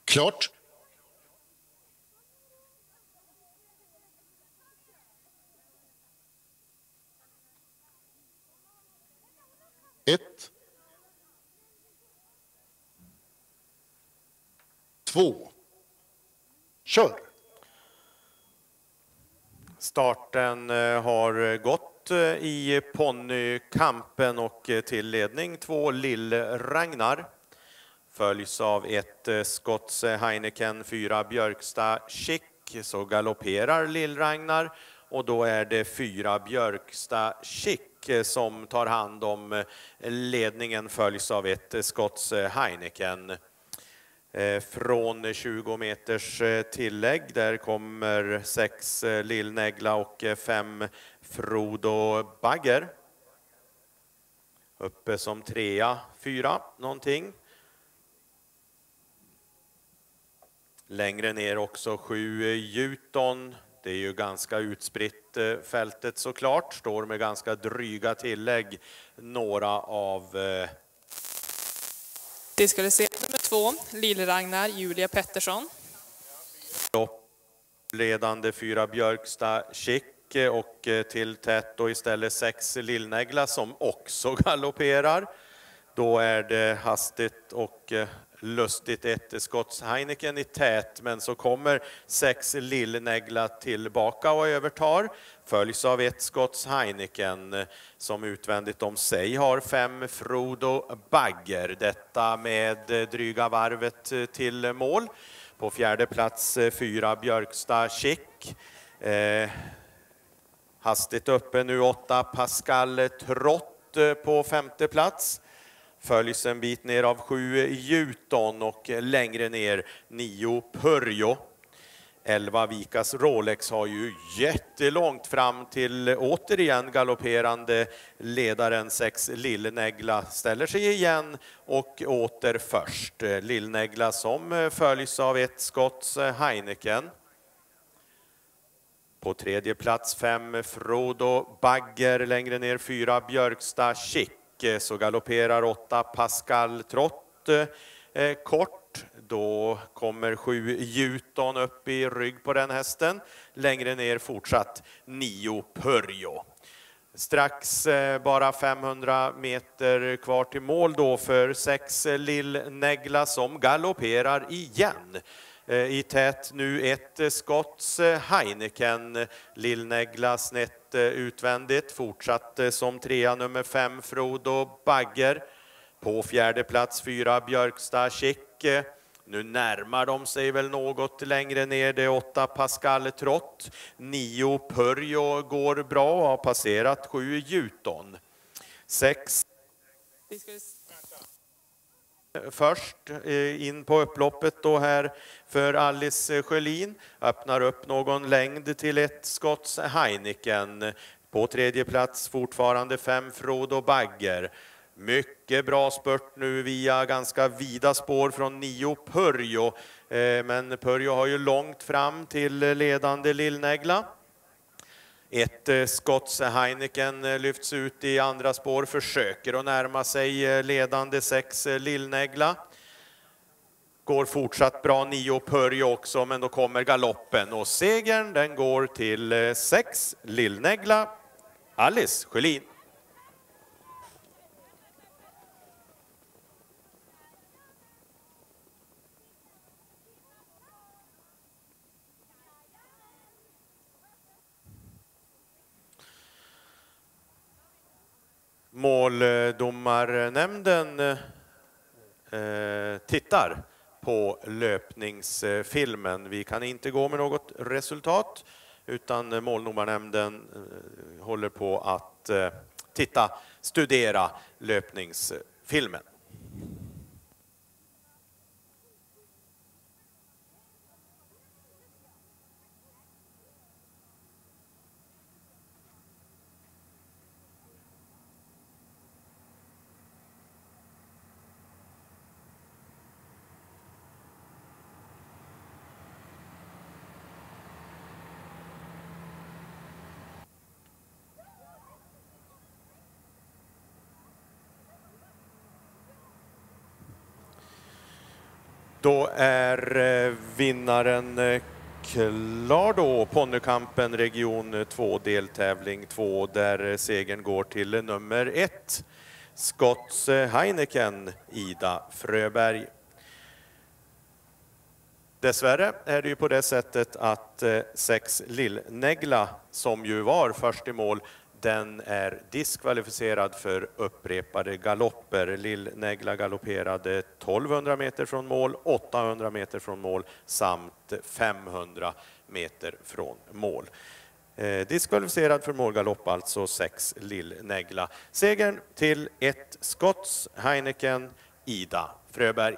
Klart. Ett. Två. Kör. Starten har gått i ponnykampen och till ledning 2 Lill Ragnar. Följs av 1 Scotts Heineken, 4 Björksta Chic, så galopperar Lill Ragnar och då är det 4 Björksta Chic som tar hand om ledningen, följs av 1 Scotts Heineken. Från 20 meters tillägg, där kommer 6 Lillnägla och 5 Frodo Bagger. Uppe som 3, 4 någonting. Längre ner också 7 Juton. Det är ju ganska utspritt fältet såklart. Står med ganska dryga tillägg. Några av... Det ska du se nummer 2, Lill Ragnar, Julia Pettersson. Ledande 4 Björksta Chic och till tätt då istället 6 Lillnägla som också galopperar. Då är det hastigt och lustigt 1 Scotts Heineken i tät, men så kommer 6 Lillnägla tillbaka och övertar. Följs av 1 Scotts Heineken som utvändigt om sig har 5 Frodo Bagger. Detta med dryga varvet till mål. På 4:e plats 4 Björksta Chic. Hastigt uppe nu 8 Pascal Trott på 5:e plats. Följs en bit ner av 7 Juton och längre ner 9 Pörjo. 11 Vikas Rolex har ju jättelångt fram till återigen galopperande ledaren 6 Lillnägla. Ställer sig igen och åter först. Lillnägla som följs av 1 Scotts Heineken. På 3:e plats 5 Frodo Bagger, längre ner 4 Björksta Chic. Så galopperar 8 Pascal Trott kort. Då kommer 7 Juton upp i rygg på den hästen. Längre ner fortsatt 9 Pörjo. Strax bara 500 meter kvar till mål då för 6 Lillnägla som galopperar igen. I tät nu 1 Scotts Heineken, Lillnägla snett utvändigt, fortsatt som 3 nummer 5 Frodo Bagger. På 4:e plats 4 Björksta Chic. Nu närmar de sig väl något längre ner, det är 8 Pascal Trott. 9 Pörjo går bra och har passerat 7 Juton. 6 först in på upploppet då här för Alice Sjölin. Öppnar upp någon längd till 1 Scotts Heineken. På 3:e plats fortfarande 5 Frodo Bagger. Mycket bra spurt nu via ganska vida spår från 9 Pörjo. Men Pörjo har ju långt fram till ledande Lillnägla. 1 Scotts Heineken lyfts ut i andra spår, försöker att närma sig ledande 6 Lillnägla. Går fortsatt bra 9 Pörjo också, men då kommer galoppen och segern den går till 6 Lillnägla, Alice Sjölin. Måldomarnämnden tittar på löpningsfilmen. Vi kan inte gå med något resultat, utan måldomarnämnden håller på att studera löpningsfilmen. Då är vinnaren klar då. Ponnykampen region 2 deltävling 2 där segern går till nummer 1. Scotts Heineken Ida Fröberg. Dessvärre är det ju på det sättet att 6 Lillnägla som ju var först i mål, den är diskvalificerad för upprepade galopper. Lillnägla galopperade 1200 meter från mål, 800 meter från mål samt 500 meter från mål. Diskvalificerad för målgalopp alltså 6 Lillnägla. Segern till 1 Scotts Heineken Ida Fröberg.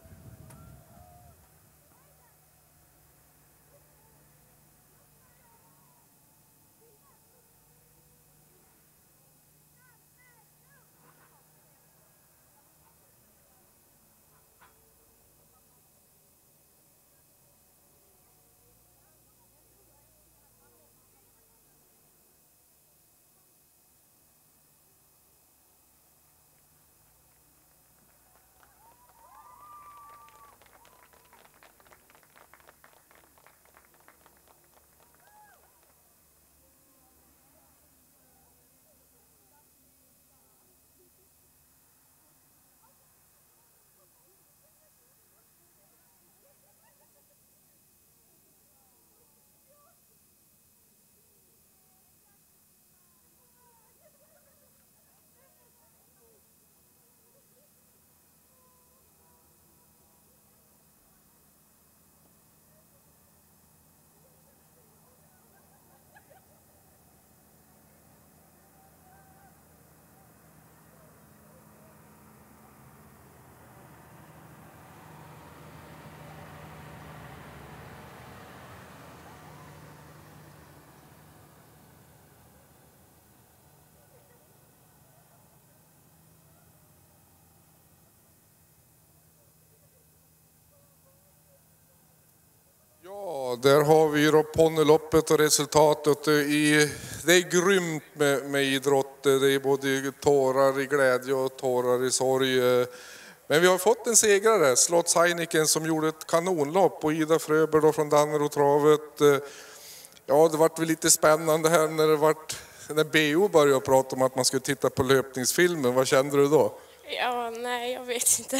Ja, där har vi då ponnyloppet och resultatet. Det är grymt med idrott. Det är både tårar i glädje och tårar i sorg. Men vi har fått en segrare, Scotts Heineken, som gjorde ett kanonlopp. Och Ida Fröberg då från Dannerotravet. Ja, det var väl lite spännande här när BO började prata om att man skulle titta på löpningsfilmen. Vad kände du då? Ja, nej, jag vet inte.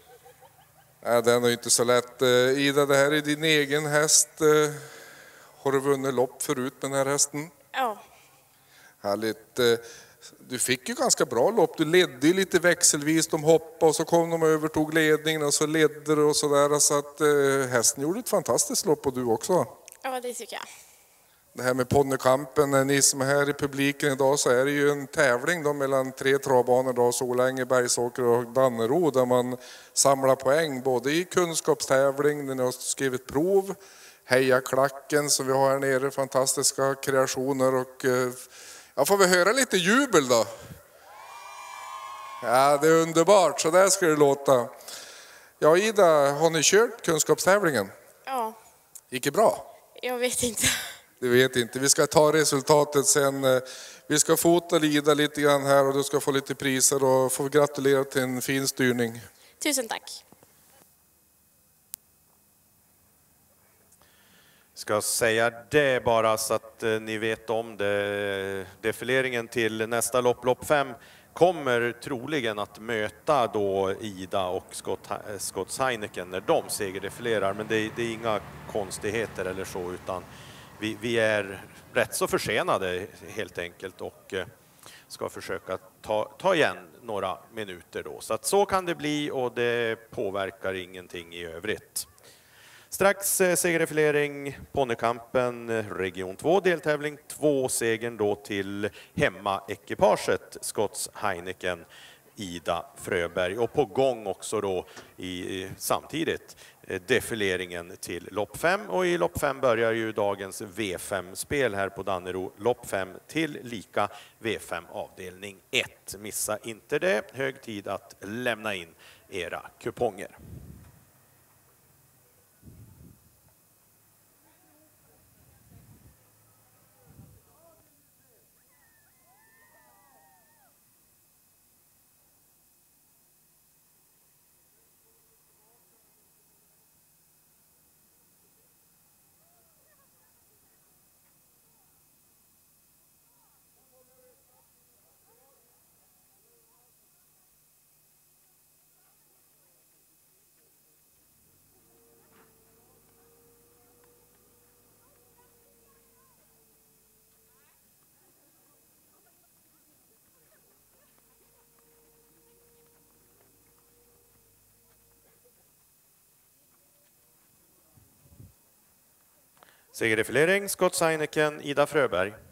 Nej, den är ju inte så lätt. Ida, det här är din egen häst. Har du vunnit lopp förut med den här hästen? Ja. Härligt. Du fick ju ganska bra lopp. Du ledde ju lite växelvis. De hoppade och så kom de och övertog ledningen och så ledde du och sådär. Så att hästen gjorde ett fantastiskt lopp och du också. Ja, det tycker jag. Det här med ponnykampen, ni som är här i publiken idag, så är det ju en tävling då mellan 3 travbanor då, Solänge, Bergsåker och Dannero, där man samlar poäng både i kunskapstävling, när ni har skrivit prov, Heja klacken som vi har här nere, fantastiska kreationer och får vi höra lite jubel då? Ja, det är underbart, så där ska det låta. Ja, Ida, har ni kört kunskapstävlingen? Ja. Gick det bra? Jag vet inte. Du vet inte. Vi ska ta resultatet sen. Vi ska fota Ida lite grann här och du ska få lite priser och få gratulera till en fin styrning. Tusen tack. Ska säga det bara så att ni vet om det. Defileringen till nästa lopp 5 kommer troligen att möta då Ida och Scotts Heineken när de segerdefilerar. Men det är inga konstigheter eller så, utan vi är rätt så försenade helt enkelt och ska försöka ta igen några minuter då. Så att så kan det bli och det påverkar ingenting i övrigt. Strax segerrefilering, ponnykampen, region 2, deltävling 2, segern då till hemmaekipaget Scotts Heineken Ida Fröberg. Och på gång också då samtidigt defileringen till lopp 5. Och i lopp 5 börjar ju dagens V5-spel här på Dannero. Lopp 5 till lika V5 avdelning 1. Missa inte det. Hög tid att lämna in era kuponger. Segerefilering, Scott Seineken, Ida Fröberg.